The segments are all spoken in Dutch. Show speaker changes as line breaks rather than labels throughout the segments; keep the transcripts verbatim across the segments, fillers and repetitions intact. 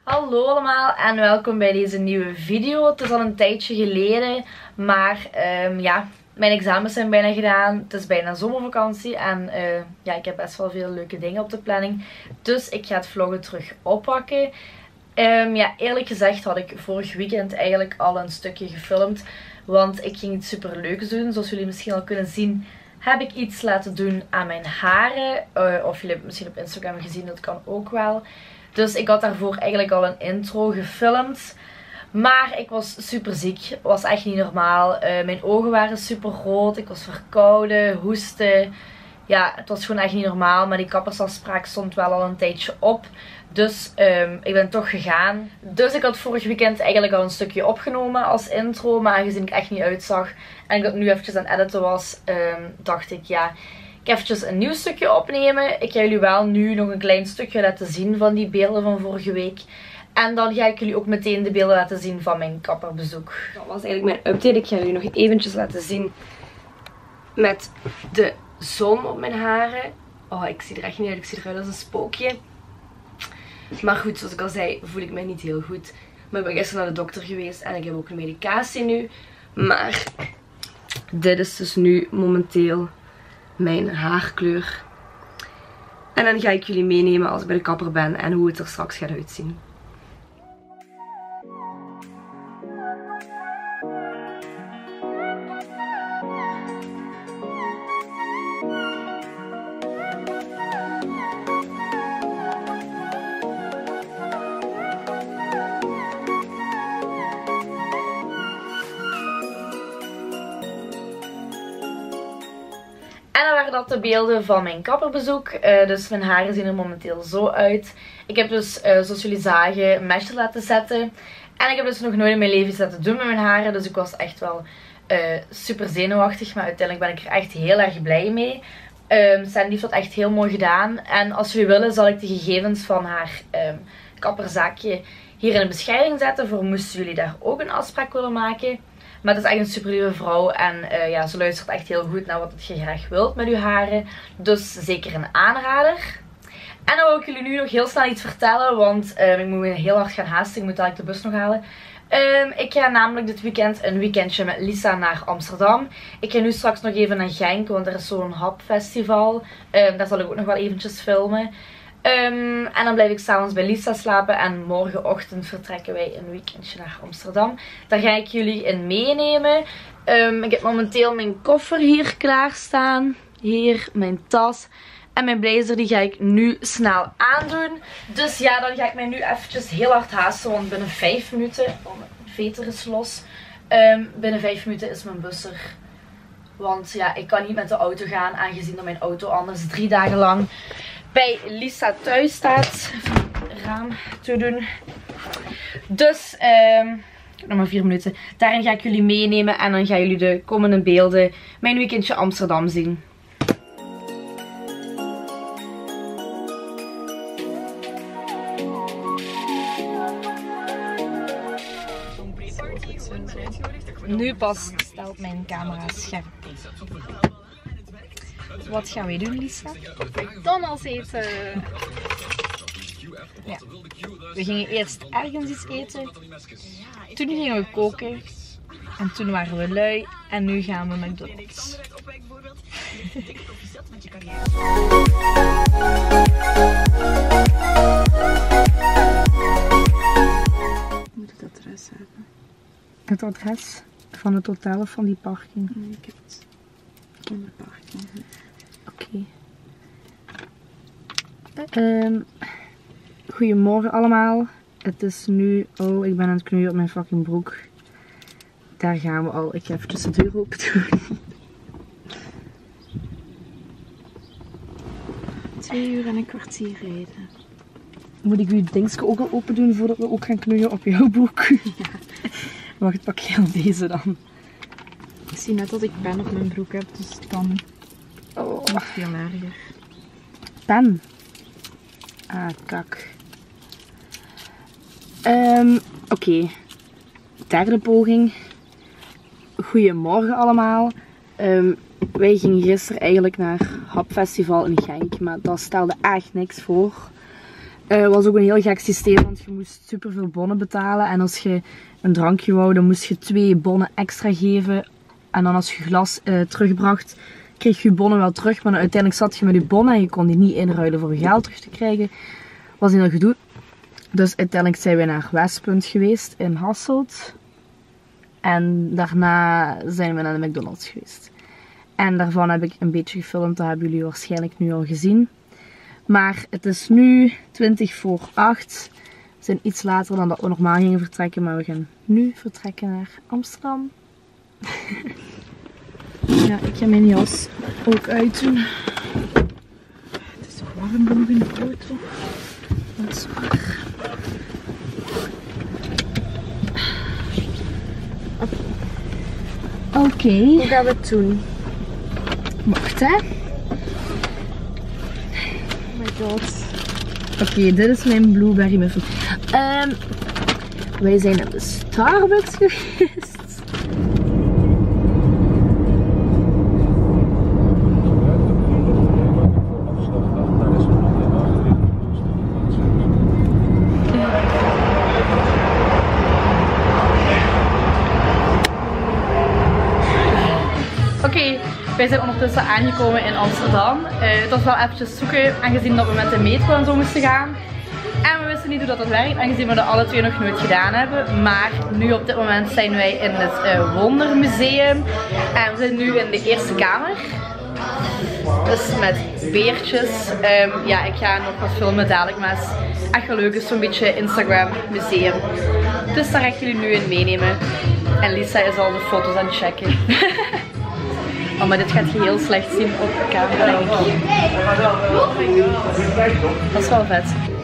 Hallo allemaal en welkom bij deze nieuwe video. Het is al een tijdje geleden, maar um, ja, mijn examens zijn bijna gedaan. Het is bijna zomervakantie en uh, ja, ik heb best wel veel leuke dingen op de planning. Dus ik ga het vloggen terug oppakken. Um, ja, eerlijk gezegd had ik vorig weekend eigenlijk al een stukje gefilmd. Want ik ging iets super leuks doen. Zoals jullie misschien al kunnen zien, heb ik iets laten doen aan mijn haren. Uh, of jullie hebben het misschien op Instagram gezien, dat kan ook wel. Dus ik had daarvoor eigenlijk al een intro gefilmd. Maar ik was super ziek. Het was echt niet normaal. Uh, mijn ogen waren super rood. Ik was verkouden, hoesten. Ja, het was gewoon echt niet normaal. Maar die kappersafspraak stond wel al een tijdje op. Dus um, ik ben toch gegaan. Dus ik had vorig weekend eigenlijk al een stukje opgenomen als intro. Maar aangezien ik echt niet uitzag en ik dat nu eventjes aan het editen was, um, dacht ik ja... Ik ga eventjes een nieuw stukje opnemen. Ik ga jullie wel nu nog een klein stukje laten zien van die beelden van vorige week. En dan ga ik jullie ook meteen de beelden laten zien van mijn kapperbezoek.
Dat was eigenlijk mijn update. Ik ga jullie nog eventjes laten zien met de zon op mijn haren. Oh, ik zie er echt niet uit. Ik zie eruit als een spookje. Maar goed, zoals ik al zei, voel ik mij niet heel goed. Maar ik ben gisteren naar de dokter geweest en ik heb ook een medicatie nu. Maar dit is dus nu momenteel mijn haarkleur. En dan ga ik jullie meenemen als ik bij de kapper ben en hoe het er straks gaat uitzien.
En dan waren dat de beelden van mijn kapperbezoek. Uh, dus mijn haren zien er momenteel zo uit. Ik heb dus, uh, zoals jullie zagen, een mesje laten zetten. En ik heb dus nog nooit in mijn leven iets laten doen met mijn haren. Dus ik was echt wel uh, super zenuwachtig. Maar uiteindelijk ben ik er echt heel erg blij mee. Um, Sandy heeft dat echt heel mooi gedaan. En als jullie willen zal ik de gegevens van haar um, kapperzaakje hier in de beschrijving zetten. Voor moesten jullie daar ook een afspraak willen maken. Maar het is echt een super lieve vrouw en uh, ja, ze luistert echt heel goed naar wat je graag wilt met je haren. Dus zeker een aanrader. En dan wil ik jullie nu nog heel snel iets vertellen, want uh, ik moet me heel hard gaan haasten. Ik moet eigenlijk de bus nog halen. Um, ik ga namelijk dit weekend een weekendje met Lisa naar Amsterdam. Ik ga nu straks nog even naar Genk, want er is zo'n hapfestival. Um, daar zal ik ook nog wel eventjes filmen. Um, en dan blijf ik s'avonds bij Lisa slapen en morgenochtend vertrekken wij een weekendje naar Amsterdam. Daar ga ik jullie in meenemen. Um, ik heb momenteel mijn koffer hier klaarstaan. Hier mijn tas. En mijn blazer die ga ik nu snel aandoen. Dus ja, dan ga ik mij nu eventjes heel hard haasten, want binnen vijf minuten... Oh, mijn veter is los. Um, binnen vijf minuten is mijn bus er. Want ja, ik kan niet met de auto gaan, aangezien dat mijn auto anders drie dagen lang bij Lisa thuis staat. Even het raam te doen. Dus, um, nog maar vier minuten. Daarin ga ik jullie meenemen en dan gaan jullie de komende beelden mijn weekendje Amsterdam zien. Nu pas stelt mijn camera scherp. Wat gaan we doen, Lisa?
McDonald's eten.
Ja. We gingen eerst ergens iets eten. Toen gingen we koken. En toen waren we lui. En nu gaan we McDonald's.
Moet ik dat adres hebben?
Het adres van het hotel of van die parking?
Nee, ik heb het van de parking.
Oké. Okay. Um, goedemorgen allemaal. Het is nu... Oh, ik ben aan het knoeien op mijn fucking broek. Daar gaan we al. Ik ga even de deur open doen.
Twee uur en een kwartier rijden.
Moet ik uw dingetje ook al open doen voordat we ook gaan knoeien op jouw broek? Ja. Wacht, pak je al deze dan.
Ik zie net dat ik pen op mijn broek heb, dus het kan
oh.
nog veel erger.
Pen? Ah, kak. Um, Oké. Okay. Derde poging. Goedemorgen allemaal. Um, wij gingen gisteren eigenlijk naar Hapfestival in Genk, maar dat stelde echt niks voor. uh, was ook een heel gek systeem, want je moest super veel bonnen betalen. En als je een drankje wou, dan moest je twee bonnen extra geven. En dan als je glas uh, terugbracht, kreeg je je bonnen wel terug. Maar dan uiteindelijk zat je met je bonnen en je kon die niet inruilen voor je geld terug te krijgen. Was een heel gedoe. Dus uiteindelijk zijn we naar Westpunt geweest in Hasselt. En daarna zijn we naar de McDonald's geweest. En daarvan heb ik een beetje gefilmd, dat hebben jullie waarschijnlijk nu al gezien. Maar het is nu twintig voor acht. We zijn iets later dan dat we normaal gingen vertrekken, maar we gaan nu vertrekken naar Amsterdam. Ja, ik ga mijn jas ook uitdoen. Het is warm genoeg in de auto. Dat is waar. Oké. Okay.
Hoe gaan we het doen?
Wacht, hè.
Oh my god.
Oké, okay, dit is mijn blueberry muffin. Um, wij zijn naar de Starbucks geweest. Wij zijn ondertussen aangekomen in Amsterdam. Uh, het was wel eventjes zoeken, aangezien dat we met de metro en zo moesten gaan. En we wisten niet hoe dat, dat werkt, aangezien we dat alle twee nog nooit gedaan hebben. Maar nu op dit moment zijn wij in het uh, Wondermuseum. En we zijn nu in de eerste kamer. Dus met beertjes. Um, ja, ik ga nog wat filmen dadelijk, maar het is echt wel leuk. Het is zo'n beetje Instagram museum. Dus daar ga ik jullie nu in meenemen. En Lisa is al de foto's aan het checken. Oh, maar dit gaat je heel slecht zien op camera, denk ik. Dat is wel vet.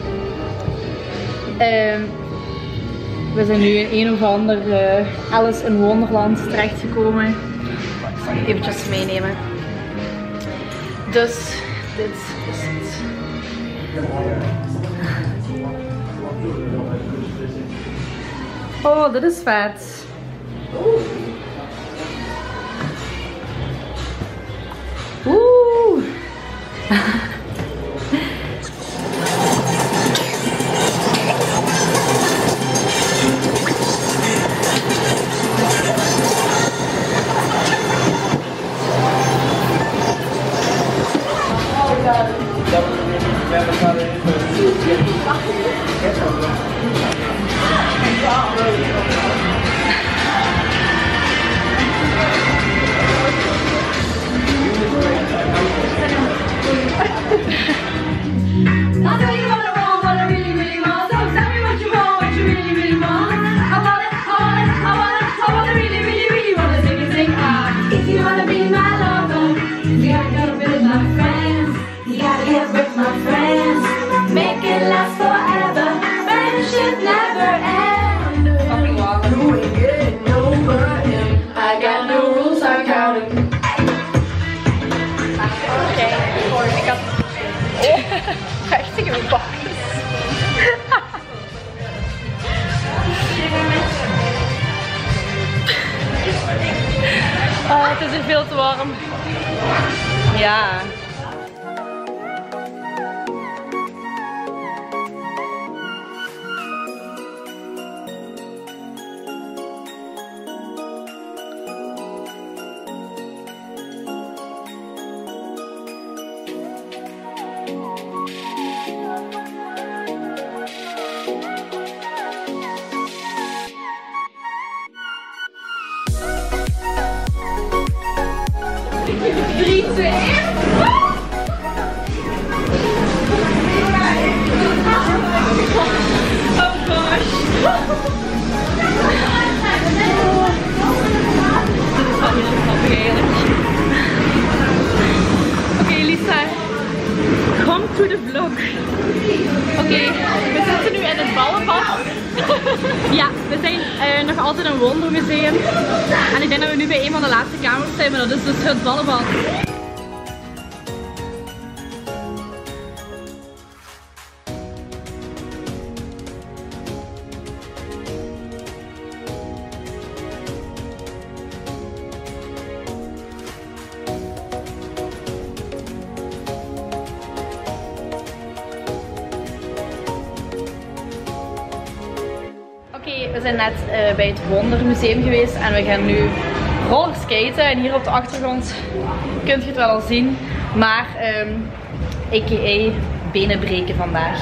Um, we zijn nu in een of ander uh, Alice in Wonderland terechtgekomen. Ik zal je eventjes meenemen. Dus, dit is het. Oh, dit is vet. Oeh. Oh, het is hier veel te warm. Ja. drie, twee, één. Oh gosh. Dit is wel heel grappig eigenlijk. Oké, okay, Lisa. Come to the vlog. Oké, okay, we zitten nu in het ballenbad. Ja, we zijn uh, nog altijd in een Wondermuseum. En ik denk dat we nu bij een van de laatste kamers zijn, maar dat is dus het ballenbad. we zijn net uh, bij het Wondermuseum geweest en we gaan nu rollerskaten. En hier op de achtergrond kunt je het wel al zien. Maar, um, a k a benen breken vandaag.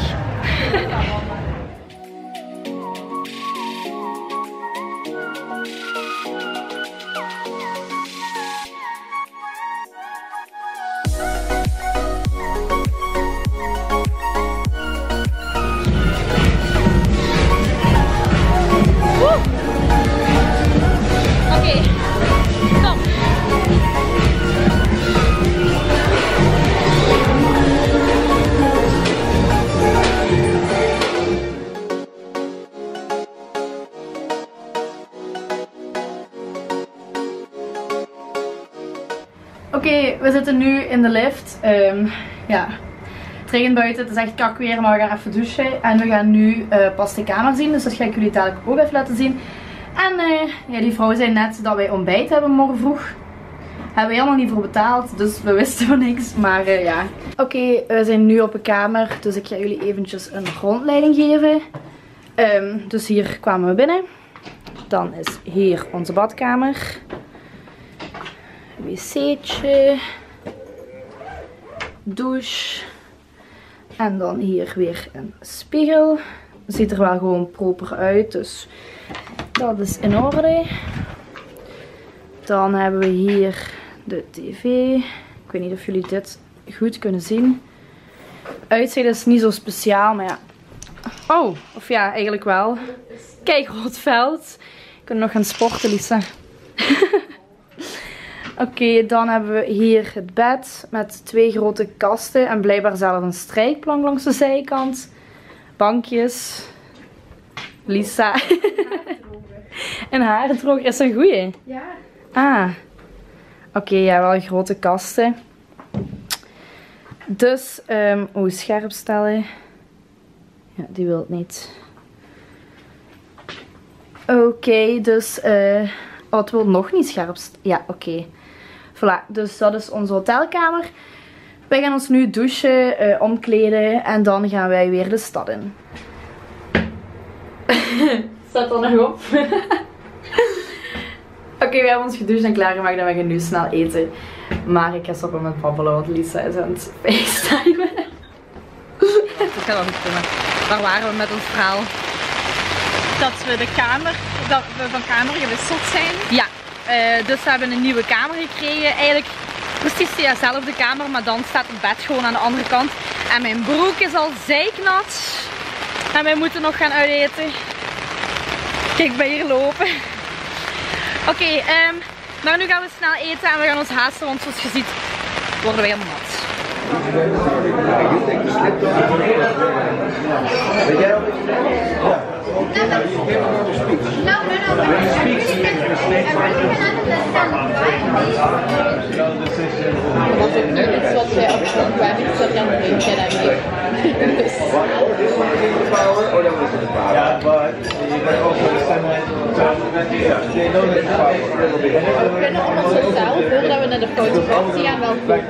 Oké, okay, we zitten nu in de lift. Um, ja, het regent buiten, het is echt kak weer, maar we gaan even douchen. En we gaan nu uh, pas de kamer zien, dus dat ga ik jullie dadelijk ook even laten zien. En uh, ja, die vrouw zei net dat wij ontbijt hebben morgen vroeg. Hebben we helemaal niet voor betaald, dus we wisten van niks. Maar uh, ja. Oké, okay, we zijn nu op een kamer, dus ik ga jullie eventjes een rondleiding geven. Um, dus hier kwamen we binnen. Dan is hier onze badkamer. Wc'tje, douche en dan hier weer een spiegel. Ziet er wel gewoon proper uit, dus dat is in orde. Dan hebben we hier de tv. Ik weet niet of jullie dit goed kunnen zien. Uitzicht is niet zo speciaal, maar ja. Oh, of ja, eigenlijk wel. Kijk, rood veld. We kunnen nog gaan sporten, Lisa. Oké, okay, dan hebben we hier het bed met twee grote kasten en blijkbaar zelf een strijkplank langs de zijkant. Bankjes. Lisa. Een harendroger is een goeie.
Ja.
Ah. Oké, okay, ja, wel grote kasten. Dus, um, oh, scherp stellen. Ja, die wil het niet. Oké, okay, dus, uh, oh, het wil nog niet scherp stellen. Ja, oké. Okay. Voilà, dus dat is onze hotelkamer. Wij gaan ons nu douchen, uh, omkleden en dan gaan wij weer de stad in. Staat er nog op? Oké, okay, we hebben ons gedoucht en klaargemaakt en we gaan nu snel eten. Maar ik ga stoppen met babbelen, want Lisa is aan het facetimen. Dat gaat wel goed komen. Waar waren we met ons verhaal?
Dat we de kamer, dat we van kamer gewisseld zijn.
Ja. Uh, dus we hebben een nieuwe kamer gekregen. Eigenlijk precies dezelfde kamer, maar dan staat het bed gewoon aan de andere kant. En mijn broek is al zeiknat. En wij moeten nog gaan uiteten. Kijk, bij hier lopen. Oké, okay, um, maar nu gaan we snel eten en we gaan ons haasten, want zoals je ziet worden we helemaal nat.
No, no, no. Wat ik nu iets wat jij op zo'n web iets wat je aan het drinken denk ik.
Ja, maar je bent ook wel stemmen.
We kunnen om ons hotel, voordat we naar de fotograafie gaan, wel kopen.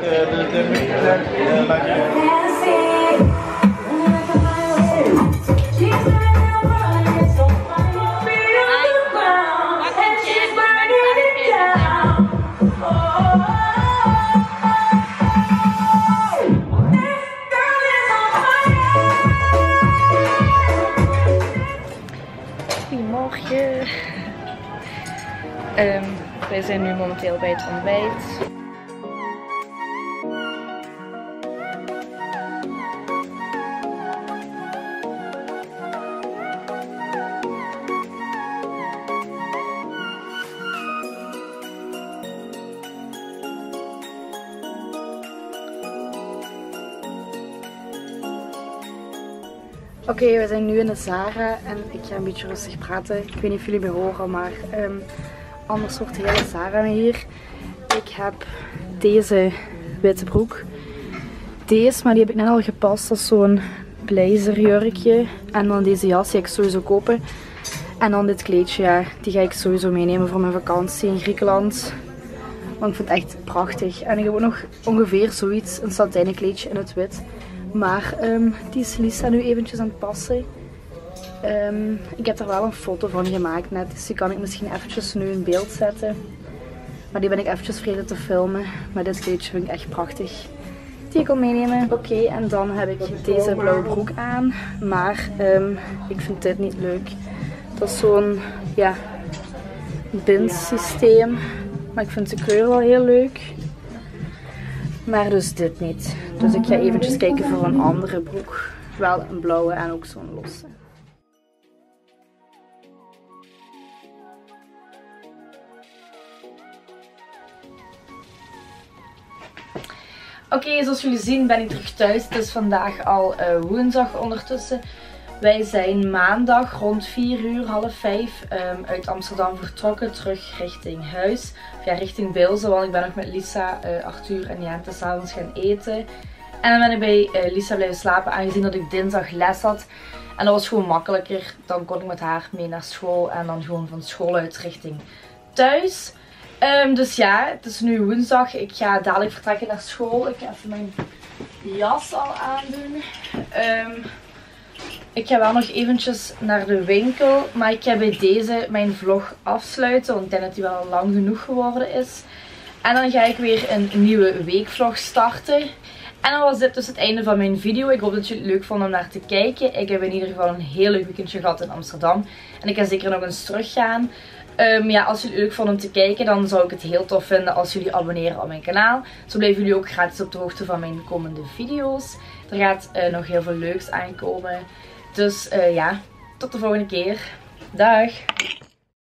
Goedemorgen. Um, wij zijn nu momenteel bij het ontbijt. Oké, okay, we zijn nu in de Zara en ik ga een beetje rustig praten. Ik weet niet of jullie me horen, maar um, anders wordt de hele Zara me hier. Ik heb deze witte broek. Deze, maar die heb ik net al gepast. Dat is zo'n blazerjurkje. En dan deze jas, die ga ik sowieso kopen. En dan dit kleedje, ja, die ga ik sowieso meenemen voor mijn vakantie in Griekenland. Want ik vind het echt prachtig. En ik heb ook nog ongeveer zoiets, een satijnen kleedje in het wit. Maar um, die is Lisa nu eventjes aan het passen. Um, ik heb er wel een foto van gemaakt net, dus die kan ik misschien eventjes nu in beeld zetten. Maar die ben ik eventjes vergeten te filmen. Maar dit kleedje vind ik echt prachtig. Die ik wil meenemen. Oké, okay, en dan heb ik deze blauwe broek aan. Maar um, ik vind dit niet leuk. Dat is zo'n ja, bindsysteem. Maar ik vind de kleur wel heel leuk. Maar dus dit niet. Dus ik ga eventjes kijken voor een andere broek. Wel een blauwe en ook zo'n losse. Oké, okay, zoals jullie zien ben ik terug thuis. Het is vandaag al uh, woensdag ondertussen. Wij zijn maandag rond vier uur, half vijf um, uit Amsterdam vertrokken. Terug richting huis. Of ja, richting Beelze, want ik ben nog met Lisa, uh, Arthur en Jente s'avonds gaan eten. En dan ben ik bij uh, Lisa blijven slapen, aangezien dat ik dinsdag les had. En dat was gewoon makkelijker. Dan kon ik met haar mee naar school en dan gewoon van school uit richting thuis. Um, dus ja, het is nu woensdag. Ik ga dadelijk vertrekken naar school. Ik ga even mijn jas al aandoen. Um, ik ga wel nog eventjes naar de winkel. Maar ik ga bij deze mijn vlog afsluiten. Want ik denk dat die wel lang genoeg geworden is. En dan ga ik weer een nieuwe weekvlog starten. En dan was dit dus het einde van mijn video. Ik hoop dat jullie het leuk vonden om naar te kijken. Ik heb in ieder geval een heel leuk weekendje gehad in Amsterdam. En ik ga zeker nog eens teruggaan. Um, ja, als jullie het leuk vonden om te kijken, dan zou ik het heel tof vinden als jullie abonneren op mijn kanaal. Zo blijven jullie ook gratis op de hoogte van mijn komende video's. Er gaat uh, nog heel veel leuks aankomen. Dus uh, ja, tot de volgende keer. Dag!